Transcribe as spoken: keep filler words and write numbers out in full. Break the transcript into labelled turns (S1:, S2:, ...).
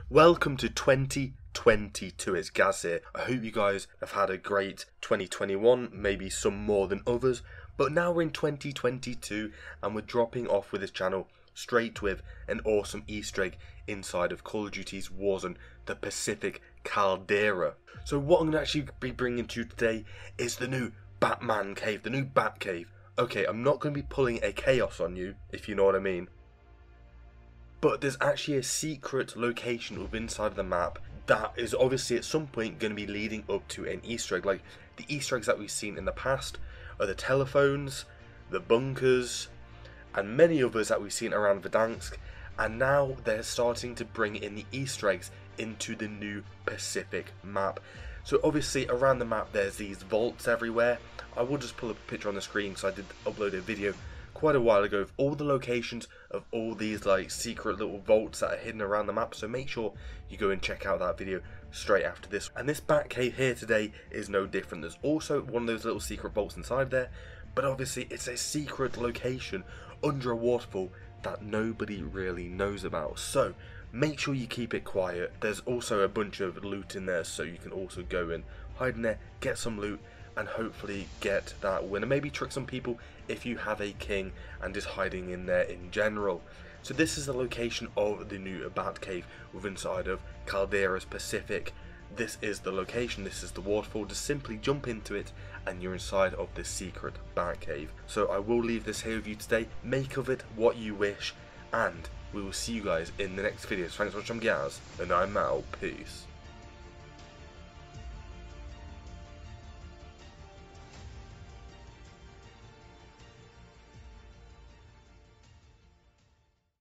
S1: Welcome to twenty twenty-two, it's Gaz here. I hope you guys have had a great twenty twenty-one, maybe some more than others, but now we're in twenty twenty-two and we're dropping off with this channel straight with an awesome Easter egg inside of Call of Duty's Warzone, the Pacific Caldera. So what I'm going to actually be bringing to you today is the new Batman Cave, the new Bat Cave. Okay, I'm not going to be pulling a chaos on you, if you know what I mean. But there's actually a secret location within inside of the map that is obviously at some point going to be leading up to an Easter egg. Like the Easter eggs that we've seen in the past are the telephones, the bunkers, and many others that we've seen around Verdansk. And now they're starting to bring in the Easter eggs into the new Pacific map. So obviously around the map there's these vaults everywhere. I will just pull up a picture on the screen because I did upload a video quite a while ago of all the locations of all these like secret little vaults that are hidden around the map, so make sure you go and check out that video straight after this. And this Bat Cave here today is no different. There's also one of those little secret vaults inside there, but obviously it's a secret location under a waterfall that nobody really knows about, so make sure you keep it quiet. There's also a bunch of loot in there, so you can also go and hide in there, get some loot, and hopefully get that win, and maybe trick some people if you have a king and is hiding in there in general. So this is the location of the new Bat Cave within inside of Caldera's Pacific. This is the location, this is the waterfall. Just simply jump into it and you're inside of this secret Bat Cave. So I will leave this here with you today. Make of it what you wish, and we will see you guys in the next video. So thanks for watching, Gaz, and I'm out. Peace.